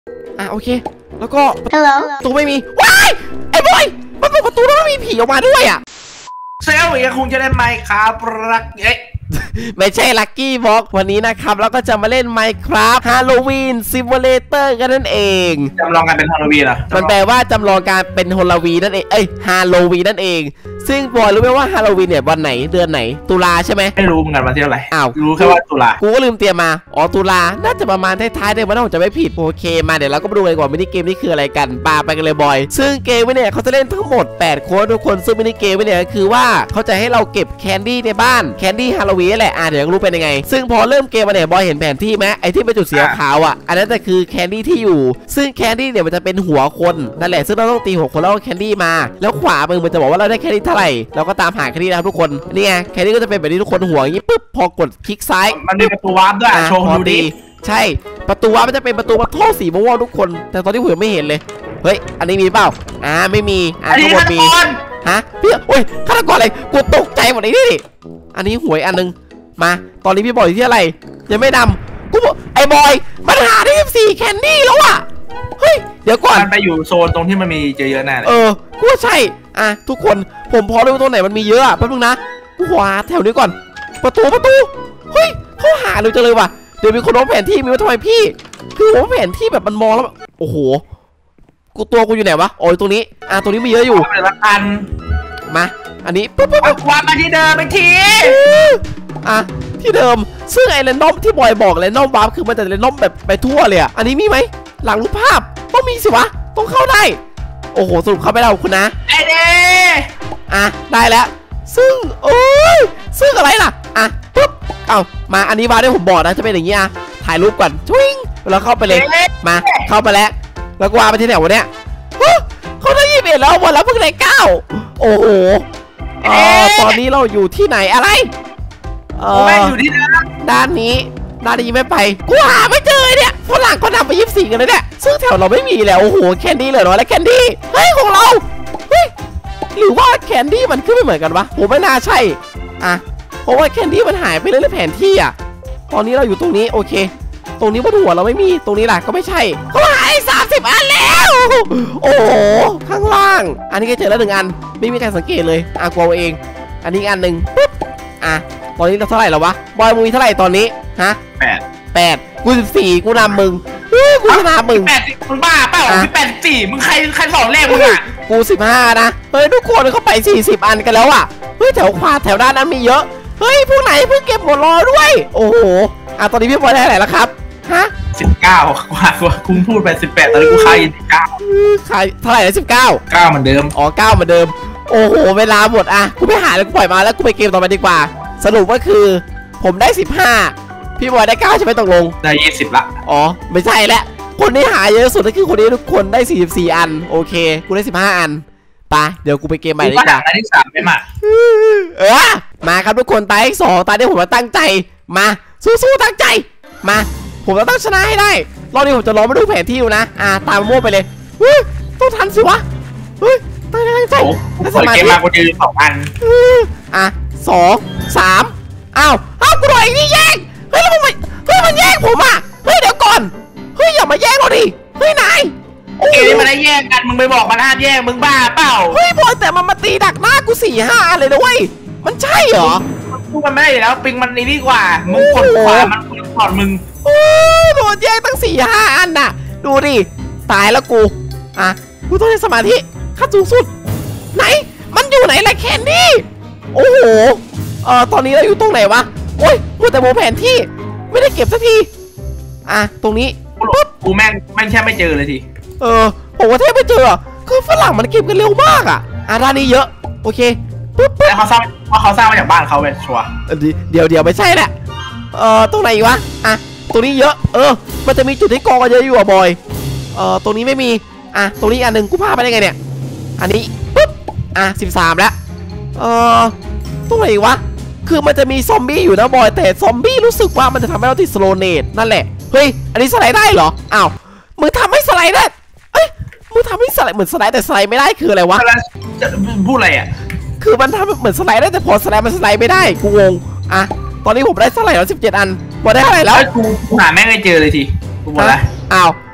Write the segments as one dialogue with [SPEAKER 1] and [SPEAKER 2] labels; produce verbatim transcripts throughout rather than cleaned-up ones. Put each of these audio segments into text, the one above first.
[SPEAKER 1] อ่ะโอเคแล้วก็ประตูไม่มีว้ายไอ้บอยมันเปิดประตูแล้วมีผีออกมาด้วยอ่ะ
[SPEAKER 2] เซลล์ยังคงจะได้ไหมครับรักเอ๊ะ
[SPEAKER 1] ไม่ใช่ลัคกี้บ็อกวันนี้นะครับเราก็จะมาเล่น Minecraft Halloween Simulator กันนั่นเอง
[SPEAKER 2] จำลองการเป็นฮาโลวีนเหรอ
[SPEAKER 1] มันแปลว่าจำลองการเป็นฮาโลวีนนั่นเองเอ้ยฮาโลวีนนั่นเองซึ่งบอยรู้ไหมว่าฮาโลวีนเนี่ยวันไหนเดือนไหนตุลาใช่ไหม
[SPEAKER 2] ไม่รู้เหมือนกันวันที่เท่าไหร่
[SPEAKER 1] อ้าว
[SPEAKER 2] รู้แค่ว่าตุลา
[SPEAKER 1] กูก็ลืมเตรียมมาอ๋อตุลาน่าจะประมาณท้ายๆเดือนวันนั้นผมจะไม่ผิดโอเคมาเดี๋ยวเราก็มาดูกันก่อนมินิเกมนี้คืออะไรกันปาไปกันเลยบอยซึ่งเกมเนี่ยเขาจะเล่นทั้งหมดแปดคนทุกคนซึ่งมินิเกมเนี่ยคือว่าเขาจะให้เราเก็บแคนดี้ในบ้านแคนดี้ฮาโลวีนแหละอ่ะเดี๋ยวรู้เป็นยังไงซึ่งพอเริ่มเกมมาเนี่ยบอยเห็นแผนที่ไหมไอ้ที่เป็นจุดสีขาวอ่ะอันนั้นจะคือแคนดี้ที่อยู่ซึ่งแคนดี้เนี่ยมันจะเป็นหัวคนนั่นแหละซึ่งเราต้องตีหัวคนแล้วแคนดี้มาแล้วขวามือมันจะบอกว่าเราได้แคนดี้เท่าไหร่เราก็ตามหาแคนดี้นะครับทุกคนนี่ไงแคนดี้ก็จะเป็นแบบนี้ทุกคนหัวอย่างนี้ปุ๊บพอกดคลิกซ้าย
[SPEAKER 2] มันมีประตูวาร์ปด้วยโชว์ดูดิ
[SPEAKER 1] ใช่ประตูวาร์ปมันจะเป็นประตูมาท่อสีม่วงทุกคนแต่ตอนที่ผมไม่เห็นเลยเฮ้ยอันนี้มีเปล่าอ่าไม่มี
[SPEAKER 2] อ่าทุกคนมี
[SPEAKER 1] ฮะพี่โอ้ยฆาตกรอะไรกูตกใจหมดเลยนี่อันนี้หวยอันนึงมาตอนนี้พี่บอยที่อะไรยังไม่ดำกูบอกไอ้บอยมันหาได้สิบสี่แคนดี้แล้วอ่ะเฮ้ยเดี๋ยวก่อน
[SPEAKER 2] มันไปอยู่โซนตรงที่มันมีเยอะๆแน่เลย
[SPEAKER 1] เออกูใช่อ่ะทุกคนผมพอรู้ตรงไหนมันมีเยอะอ่ะแป๊บนึงนะกูหาแถวนี้ก่อนประตูประตูเฮ้ยเขาหาเลยจังเลยว่ะเดี๋ยวมีคนร้องแผนที่มีว่าทำไมพี่คือผมแผนที่แบบมันมองแล้วโอ้โหกูตัวกูอยู่ไหนวะโอ้ยตรงนี้อ่ะตรงนี้มีเยอะอยู่
[SPEAKER 2] ละอัน
[SPEAKER 1] มาอันนี้ปุ๊บปุ๊บ
[SPEAKER 2] วางมาที่เดิมไปที
[SPEAKER 1] อ่ะที่เดิมซึ่งไอ้เรนดอมที่บอยบอกเรนดอมวาร์ปคือมันจะเรนดอมแบบไปทั่วเลยอ่ะอันนี้มีไหมหลังรูปภาพต้องมีสิวะต้องเข้าได้โอ้โหสรุปเข้าไม่ได้คุณนะ
[SPEAKER 2] ไอ้เด้
[SPEAKER 1] อ่ะได้แล้วซึ่งโอ้ยซึ่งอะไรล่ะอ่ะปุ๊บเอามาอันนี้วาร์ปได้ผมบอกนะจะเป็นอย่างนี้อ่ะถ่ายรูปก่อนชวิ้งแล้วเข้าไปเลยมาเข้าไปแล้วแล้วก็วาร์ปไปที่ไหนวะเนี่ยเขาได้ยี่สิบเอ็ดแล้ววันแล้วเพิ่งได้เก้าโอ้โหเออตอนนี้เราอยู่ที่ไหนอะไร
[SPEAKER 2] เอออยู่ที่นั่น
[SPEAKER 1] ด้านนี้ด้านนี้ไม่ไปกูหาไม่เจอเนี่ยฝรั่งก็นำไปยี่สิบสี่กันเลยเนี่ยซึ่งแถวเราไม่มีแล้วโอ้โหแคนดี้เหลือน้อยแล้วแคนดี้เฮ้ยของเราเฮ้ยหรือว่าแคนดี้มันขึ้นไม่เหมือนกันวะผมไม่น่าใช่อ่ะเพราะว่าแคนดี้มันหายไปเลยในแผนที่อ่ะตอนนี้เราอยู่ตรงนี้โอเคตรงนี้บนหัวเราไม่มีตรงนี้แหละก็ไม่ใช่เขาหายสามสิบอันแล้วโอ้โหข้างล่างอันนี้ก็เจอแล้วหนึ่งอันไม่มีการสังเกตเลยอ่ะกลัวเองอันนี้อันหนึ่งปุ๊บอ่ะตอนนี้เราเท่าไหร่แล้ววะบอยมึงเท่าไหร่ตอนนี้ฮะ
[SPEAKER 2] แปด
[SPEAKER 1] แปดกูสิบสี่กูนำมึงกูชนะมึง
[SPEAKER 2] แปดสิบมึงบ้าเปล่ามึงแปดสี่มึงใครใครสอนเลขมึงอ่ะ
[SPEAKER 1] กูสิบห้านะเฮ้ยทุกคนเขาไปสี่สิบอันกันแล้วอ่ะเฮ้ยแถวขวาแถวด้านนั้นมีเยอะเฮ้ยพวกไหนเพิ่งเก็บหมดรอด้วยโอ้โหอ่ะตอนนี้พี่บอยได้ไหนแล้วครับฮะ
[SPEAKER 2] สิบเก้ากว่าคุณพูดไปสิบแปดตอนนี้กูขายสิบเก้า
[SPEAKER 1] ขายเท่าไหร่นะสิบเก้า
[SPEAKER 2] เก้าเหมือนเดิม
[SPEAKER 1] อ๋อเก้าเหมือนเดิมโอ้โหเวลาหมดอ่ะกูไปหาแล้วกูปล่อยมาแล้วกูไปเกมต่อไปดีกว่าสรุปก็คือผมได้สิบห้าพี่บอยได้เก้าใช่ไหมตกลง
[SPEAKER 2] ได้ยี่สิบละ
[SPEAKER 1] อ๋อไม่ใช่แล้วคนที่หาเยอะสุดก็คือคนนี้ทุกคนได้สี่สิบสี่อันโอเคกูได้สิบห้าอันไปเดี๋ยวกูไปเกมใหม่ดีกว่า
[SPEAKER 2] อันที่สามไม่มา
[SPEAKER 1] เออมาครับทุกคนตาที่สองตาที่ผมมาตั้งใจมาสู้ๆตั้งใจมาผมจะต้องชนะให้ได้รอบนี้ผมจะลองมาดูแผนที่ดูนะอ่าตามมั่วไปเลยเฮ้ยต้องทันสิวะเฮ้ยตั้งใจ
[SPEAKER 2] ถ้าสมาธิมากูจะสองอัน
[SPEAKER 1] อ่ะสองสามอ้าวอ้าวกูโดนไอ้นี่แย่งเฮ้ยแล้วมึงเฮ้ยมันแย่งผมอ่ะเฮ้ยเดี๋ยวก่อนเฮ้ยอย่ามาแย่งเราดิเฮ้ยนาย
[SPEAKER 2] โอเคมันได้แย่งกันมึงไปบอกมันห้ามแย่งมึงบ้าเปล่า
[SPEAKER 1] เฮ้ยบอยแต่มันมาตีดักหน้ากูสี่ห้าเลยนะเว้ยมันใช่เหรอ
[SPEAKER 2] กูมันไม่ได้แล้วปิงมันนี่ดีกว่ามึงกดขวามันกดก่อนมึง
[SPEAKER 1] โอ้โดนแย่งตั้งสี่ห้าอันน่ะดูดิตายแล้วกูอ่ะกูต้องใช้สมาธิขั้นสูงสุดไหนมันอยู่ไหนล่ะแคนดี้โอ้โหเอ่อตอนนี้เราอยู่ตรงไหนวะโอ้ยกูแต่โมแผนที่ไม่ได้เก็บสักทีอ่ะตรงนี้
[SPEAKER 2] ปุ๊บกูแม่งแม่งแค่ไม่เจอเลยที
[SPEAKER 1] เออผมว่าแทบไม่เจอคือฝรั่งมันเก็บกันเร็วมากอ่ะอ่ะด้านนี้เยอะโอเค
[SPEAKER 2] ปุ๊บแล้วเขาสร้างว่าเขาสร้างมาจากบ้านเขาเป็นชัวร์
[SPEAKER 1] เดี๋ยวเดี๋ยวไม่ใช่แหละเอ่อตรงไหนวะอ่ะตรงนี้เยอะเออมันจะมีจุดที่กองกันเยอะอยู่อ่ะบอยเอ่อตรงนี้ไม่มีอ่ะตรงนี้อันหนึ่งกูพาไปได้ไงเนี่ยอันนี้ปุ๊บอ่ะสิบสามแล้วเอ่อตรงไหนวะคือมันจะมีซอมบี้อยู่นะบอยแต่ซอมบี้รู้สึกว่ามันจะทำให้เราติดสโลเนตนั่นแหละเฮ้ยอันนี้สไลด์ได้เหรออ้าวมึงทำให้สไลด์ได้เอ้ยมึงทำให้สไลด์เหมือนสไลด์แต่สไลด์ไม่ได้คืออะไรวะ
[SPEAKER 2] พูดอะไรอ่ะ
[SPEAKER 1] คือมันทำเหมือนสไลด์ได้แต่พอสไลด์มันสไลด์ไม่ได้กูงงอ่ะตอนนี้ผมได้เท่าไหร่แล้วสิบเจ็ดอันบอได้เท่าไหร่แล้ว
[SPEAKER 2] กูหาแม่งไม่เจอเลยทีกูบอกแล้ว
[SPEAKER 1] อ้าว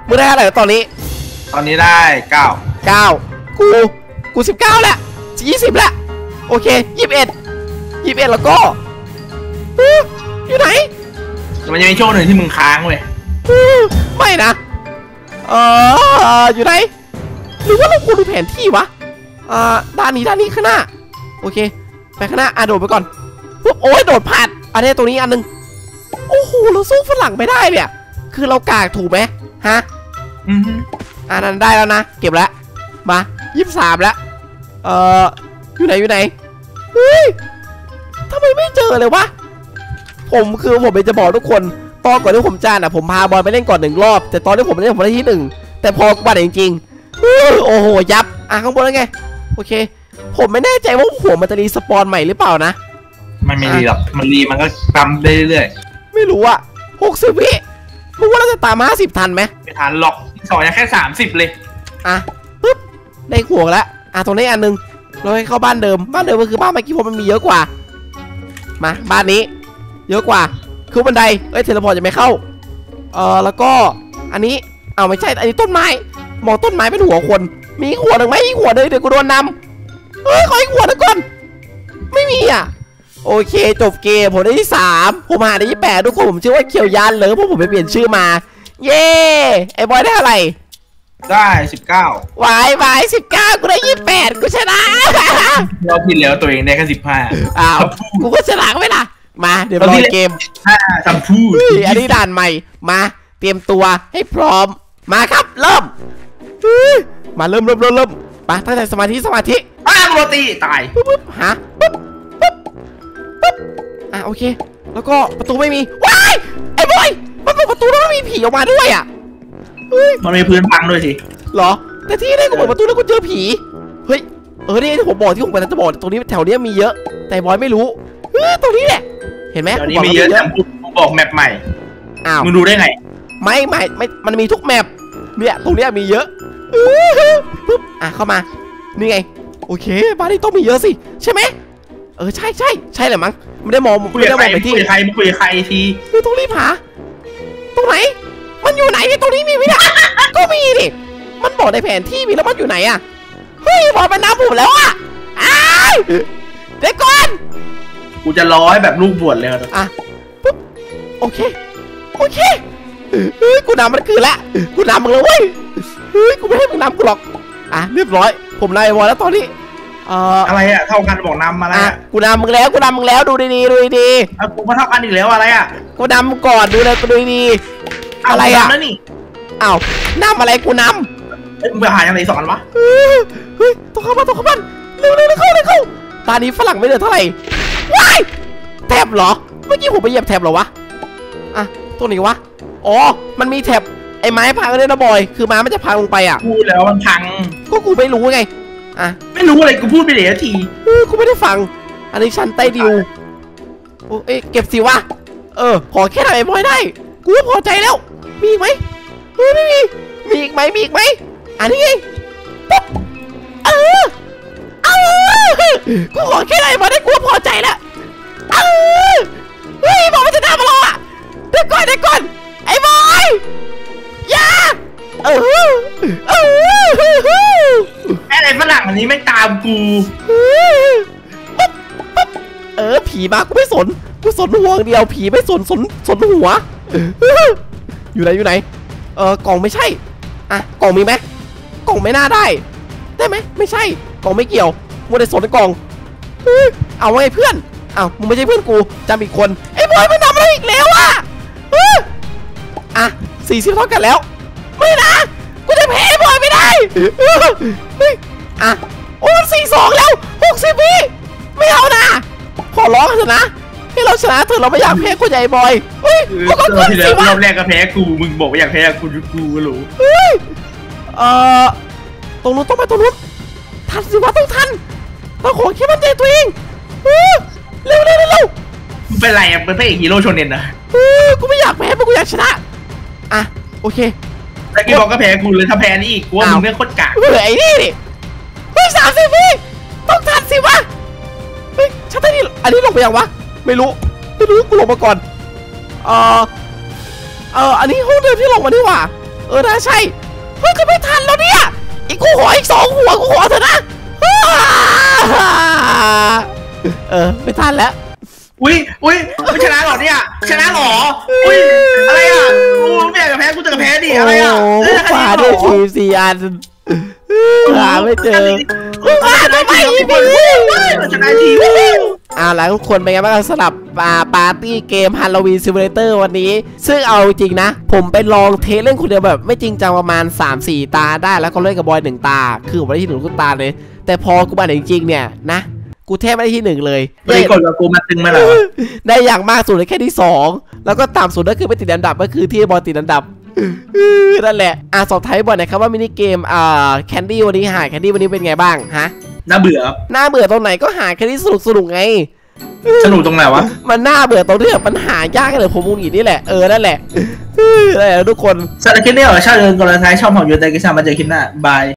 [SPEAKER 1] มึงได้อะไรตอนนี้
[SPEAKER 2] ตอนนี้ได้เก้า
[SPEAKER 1] เก้ากูกูสิบเก้าแล้วยี่สิบแล้วโอเคยี่สิบเอ็ดยี่สิบเอ็ดแล้วก็อยู่ไหน
[SPEAKER 2] มันยังมีช่วงหนึ่งที่มึงค้างเว้ย
[SPEAKER 1] ไม่นะเอออยู่ไหนหรือว่าเราควรดูแผนที่วะอ่าด้านนี้ด้านนี้ข้างหน้าโอเคไปข้างหน้าอ่ะโดดไปก่อนปุ๊บโอ้ยโดดผ่านอันนี้ตรงนี้อันนึงโอ้โหเราสู้ฝรั่งไม่ได้เนี่ยคือเรากากถูกไหมฮะ
[SPEAKER 2] อือ
[SPEAKER 1] อ่านั้นได้แล้วนะเก็บแล้วมายี่สิบสามแล้วเอ่ออยู่ไหนอยู่ไหนเฮ้ยทำไมไม่เจอเลยวะผมคือผมเป็นจะบอกทุกคนตอนก่อนที่ผมจ้างอ่ะผมพาบอลไปเล่นก่อนหนึ่งรอบแต่ตอนที่ผมเล่นผมได้ที่หนึ่งแต่พอบัตรจริงๆโอ้โหยับอ่ะข้างบนแล้วไงโอเคผมไม่แน่ใจว่าหัวมันจะรีสปอนใหม่หรือเปล่านะ
[SPEAKER 2] มันไม่รีหรอกมันรีมันก็ตามได้เรื่อย
[SPEAKER 1] ๆไม่รู้อะหกสิบวิมึงว่าเราจะตามห้าสิบทันไหม
[SPEAKER 2] ไม่ทันหรอกสองยังแค่สามสิบเลย
[SPEAKER 1] อ่ะปึ๊บได้หัวแล้วอ่ะตรงนี้อันนึงเราให้เข้าบ้านเดิมบ้านเดิมก็คือบ้านเมื่อกี้ผมมันมีเยอะกว่ามาบ้านนี้เยอะกว่าคือบันไดเอ้ยเทเลพอร์ตจะไม่เข้าเออแล้วก็อันนี้เอาไม่ใช่อันนี้ต้นไม้มองต้นไม้เป็นหัวคนมีหัวหนึ่งไหมมีหัวหนึ่งเดี๋ยวกูโดนนำเฮ้ยขออีกหัวหนึ่งก่อนไม่มีอ่ะโอเคจบเกมผมได้ที่สามผมหาได้ที่แปดทุกคนผมชื่อว่าเคียวยันเลยเพราะผมไปเปลี่ยนชื่อมาเย้ไอ้บอยได้อะไร
[SPEAKER 2] ได้สิบเก้าว
[SPEAKER 1] ายวายสิบเก้ากูได้ยี่สิบแปดกูชนะ
[SPEAKER 2] เราผิดแล้วตัวเองได้แค่สิบห้า
[SPEAKER 1] อ้าวกูก็ชนะไม่ล่ะมาเดี๋ยวรอเกม
[SPEAKER 2] ทำพูด
[SPEAKER 1] อันนี้ด่านใหม่มาเตรียมตัวให้พร้อมมาครับเริ่มมาเริ่มเริ่มเริ่มเริ่มมาตั้งใจสมาธิสมาธิ
[SPEAKER 2] อ้าวโรตีตาย
[SPEAKER 1] ปุ๊บฮะปุ๊บปุ๊บปุ๊บอ่ะโอเคแล้วก็ประตูไม่มีว้ายไอ้บอยมันเปิดประตูแล้วมันมีผีออกมาด้วยอ่ะ
[SPEAKER 2] มันมีพื้นพังด้วยสิ
[SPEAKER 1] เหรอแต่ที่ได้กูเปิดประตูแล้วกูเจอผีเฮ้ยเออนี่ที่ผมบอกที่ผมไปนั่นจะบอกตรงนี้แถวนี้มีเยอะแต่บอยไม่รู้เฮ้ยตรงนี้แหละเห็นไหม
[SPEAKER 2] ตรงนี้มีเยอะแต่กูบอกแมปใหม่
[SPEAKER 1] อ้าว
[SPEAKER 2] มึงดูได้ไง
[SPEAKER 1] ไม่ไม่ไม่มันมีทุกแมปเนี่ยตรงนี้มีเยอะปุ๊บอ่ะเข้ามานี่ไงโอเคบ้านนี้ต้องมีเยอะสิใช่ไหมเออใช่ใช่ใช่แหละมั้งไม่ได้มอง
[SPEAKER 2] ไม่ได้มองไปที่ใครมึงคุยใครที
[SPEAKER 1] คือต้องรีบหาตรงไหนมันอยู่ไหนตรงนี้มีไหมเนี่ยก็มีดิมันบอกในแผนที่มีแล้วมันอยู่ไหนอะเฮ้ยบอลมันน้ำผมแล้วอะอ้าวเด็กก่อน
[SPEAKER 2] กูจะร้อยแบบลูกบวชเลย
[SPEAKER 1] อ่ะปุ๊บโอเคโอเคเฮ้ยกูนำมันคือละกูนำมึงแล้วเว้ยเฮ้ยกูไม่ให้มึงนำกูหรอกอ่ะเรียบร้อยผมนายบอลแล้วตอนนี้
[SPEAKER 2] เอ่ออะไรอะเท่ากันบอกนำมาแล้ว
[SPEAKER 1] กูนำมึงแล้วกูนำมึงแล้วดูดีๆดูดี
[SPEAKER 2] ๆอ่ะกูมาเท่ากันอีกแล้วอะไรอะ
[SPEAKER 1] กูนำก่อนดูเลยดูดีๆอะไรอะ
[SPEAKER 2] นั่นนี่
[SPEAKER 1] อ้าวนำอะไรกูนำ
[SPEAKER 2] เฮ้ยมึงไปหาอย่างไรสอนวะ
[SPEAKER 1] เฮ้ยต้องเข้ามาต้องเข้ามาเร็วเร็วเข้าเร็วเข้าตอนนี้ฝรั่งไม่เดือดเท่าไหร่ว้ายแถบเหรอเมื่อกี้ผมไปเหยียบแถบเหรอวะอ่ะตัวไหนวะอ๋อมันมีแถบไอ้ไม้พังเลยนะบอยคือไม้มันจะพังลงไปอ่ะ
[SPEAKER 2] พูดแล้วมันพัง
[SPEAKER 1] ก็กูไม่รู้ไงอ่ะ
[SPEAKER 2] ไม่รู้อะไรกูพูดไปเดี๋ยวที
[SPEAKER 1] กูไม่ได้ฟังอันนี้ชั้นใต้ดิวโอ้เก็บสิวะเออขอแค่ไหนบอยได้กูพอใจแล้วมีไหมเฮ้ยไม่มีมีอีกไหมมีอีกไหมอันนี้ไงปุ๊บเออเออกูขอแค่ไหนบอยได้กูพอใจแล้วเออเฮ้ยบอกว่าจะทำอะไรอ่ะเดี๋ยวก่อนเดี๋ยวก่อนไอ้บอยอย่าเออเออ
[SPEAKER 2] ไอ้ไรฝรั่งอันนี้ไม่ตามกู
[SPEAKER 1] เออผีมากูไม่สนกูสนหัวเดียวผีไม่สนสนสนหัวอยู่ไหนอยู่ไหนเออกล่องไม่ใช่อ่ะกล่องมีไหมกล่องไม่น่าได้ได้ไหมไม่ใช่กล่องไม่เกี่ยวมัวแต่สนกล่องเอาไงเพื่อนเอามึงไม่ใช่เพื่อนกูจำอีกคนไอ้บอยมันทำอะไรอีกแล้วอ่ะอ่ะสี่สิบเท่ากันแล้วไม่นะกูจะแพ้บอยไม่ได้อ่ะโอ้สี่สองแล้วหกสิบวิไม่เอานะขอร้องเถอะนะให้เราชนะเถอะเราไม่อยากแพ้คนใหญ่บอยเฮ้ย
[SPEAKER 2] ก็ก็สิวะรอบแรกก็แพ้กูมึงบอกว่าอยากแพ้กูกูก็รู้
[SPEAKER 1] เฮ้ยเอ่อตรงนู้นต้องไปตรงนู้นทันสิวะต้องทันต้องขอแค่มันใจตัวเองเร็วเร็วเร็ว
[SPEAKER 2] มึงเป็นไรอ่ะเป็นพระเอกฮีโร่โชเน็นนะ
[SPEAKER 1] กูไม่อยากแพ้กูอยากชนะอ่ะโอเค
[SPEAKER 2] แต่กี้บอกก็แพ้กูเลยถ้าแพ้นี่อีกกูว่ามึงเนี่ยโคตรกาก
[SPEAKER 1] เฮ้ยไอ้นี่ดิเฮ้ยสามสิบวิต้องทันสิวะเฮ้ยชัดที่นี่อันนี้ลงไปยังวะไม่รู้ไม่รู้กูลงมาก่อนเออเอออันนี้ห้องเดิมที่ลงมาดีกว่าเออน่าใช่เฮ้ยก็ไม่ทันแล้วเนี่ยอีกกูขออีกสองหัวกูขอเถอะนะเออไม่ทันแล้ว
[SPEAKER 2] อุ้ยอุ้ยชนะหรอเนี่ยชนะหรออุ้ยอะไรอ่ะกูไม่อยากจะแพ้กูจะแพ้ดิอะไรอ่ะ
[SPEAKER 1] ขวาด้วยทีมสี่อันหาไม่เจอมาทำไมอีก
[SPEAKER 2] ชนะที
[SPEAKER 1] อ่าแล้วทุกคนเป็นไงบ้างสำหรับปาร์ตี้เกมฮาโลวีนซิมูเลเตอร์วันนี้ซึ่งเอาจริงนะผมไปลองเทสเล่นคนเดียวแบบไม่จริงจังประมาณ สามสี่ ตาได้แล้วก็เล่นกับบอยหนึ่งตาคือผมได้ที่หนึ่งทุกตาเลยแต่พอกูมาจริงๆเนี่ยนะกูแทบไม่ได้ที่หนึ่งเลย
[SPEAKER 2] ได้กดกับกูมาตึงมาแล้ว
[SPEAKER 1] ได้อย่างมากสุดเลยแค่ที่สองแล้วก็ต่ำสุดก็คือไม่ติดอันดับก็คือที่บอลติดอันดับนั่นแหละอ่ะสอบท้ายบอลนะครับว่ามินิเกมอ่าแคนดี้วันนี้หาแคนดี้วันนี้เป็นไงบ้างฮะ
[SPEAKER 2] น่าเบื่อ
[SPEAKER 1] น่าเบื่อตรงไหนก็หาแคนดี้สนุกสนุกไง
[SPEAKER 2] สนุกตรงไหนวะ
[SPEAKER 1] มันน่าเบื่อตรงที่แบบมันหายากเลยผมมุงอีนี่แหละเออนั่นแหละนั่นแหละทุกคน
[SPEAKER 2] สำหรับคลิปนี้ขอชอบเงินกดไลค์ชอบผมอยู่ในกิจกรรมมาเจอคลิปหน้าบาย